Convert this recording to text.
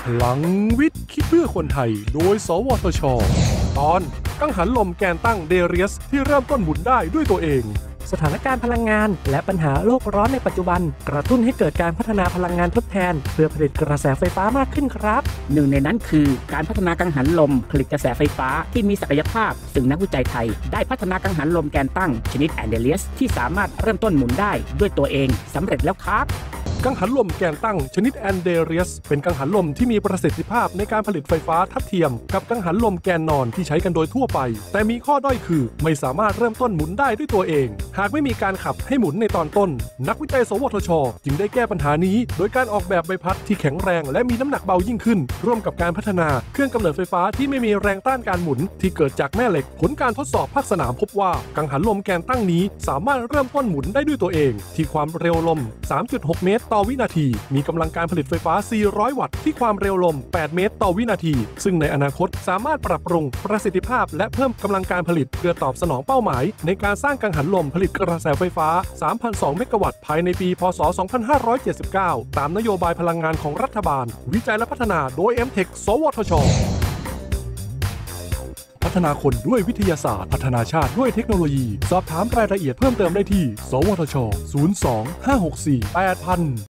พลังวิทย์คิดเพื่อคนไทยโดยสวทช.ตอนกังหันลมแกนตั้งเดเรียสที่เริ่มต้นหมุนได้ด้วยตัวเองสถานการณ์พลังงานและปัญหาโลกร้อนในปัจจุบันกระตุ้นให้เกิดการพัฒนาพลังงานทดแทนเพื่อผลิตกระแสไฟฟ้ามากขึ้นครับหนึ่งในนั้นคือการพัฒนากังหันลมผลิตกระแสไฟฟ้าที่มีศักยภาพซึ่งนักวิจัยไทยได้พัฒนากังหันลมแกนตั้งชนิดแอนเดเลียสที่สามารถเริ่มต้นหมุนได้ด้วยตัวเองสำเร็จแล้วครับกังหันลมแกนตั้งชนิดแอนเดเรียสเป็นกังหันลมที่มีประสิทธิภาพในการผลิตไฟฟ้าทัดเทียมกับกังหันลมแกนนอนที่ใช้กันโดยทั่วไปแต่มีข้อด้อยคือไม่สามารถเริ่มต้นหมุนได้ด้วยตัวเองหากไม่มีการขับให้หมุนในตอนต้นนักวิจัยสวทช.จึงได้แก้ปัญหานี้โดยการออกแบบใบพัดที่แข็งแรงและมีน้ำหนักเบายิ่งขึ้นร่วมกับการพัฒนาเครื่องกำเนิดไฟฟ้าที่ไม่มีแรงต้านการหมุนที่เกิดจากแม่เหล็กผลการทดสอบภาคสนามพบว่ากังหันลมแกนตั้งนี้สามารถเริ่มต้นหมุนได้ด้วยตัวเองที่ความเร็วลม 3.6 เมตรต่อวินาทีมีกำลังการผลิตไฟฟ้า 400 วัตต์ที่ความเร็วลม 8 เมตรต่อวินาทีซึ่งในอนาคตสามารถปรับปรุงประสิทธิภาพและเพิ่มกำลังการผลิตเพื่อตอบสนองเป้าหมายในการสร้างกังหันลมผลิตกระแสไฟฟ้า 3,200 เมกะวัตต์ภายในปี พ.ศ. 2579 ตามนโยบายพลังงานของรัฐบาลวิจัยและพัฒนาโดย MTech สวทช.พัฒนาคนด้วยวิทยาศาสตร์พัฒนาชาติด้วยเทคโนโลยีสอบถามรายละเอียดเพิ่มเติมได้ที่สวทช. 02 564 8000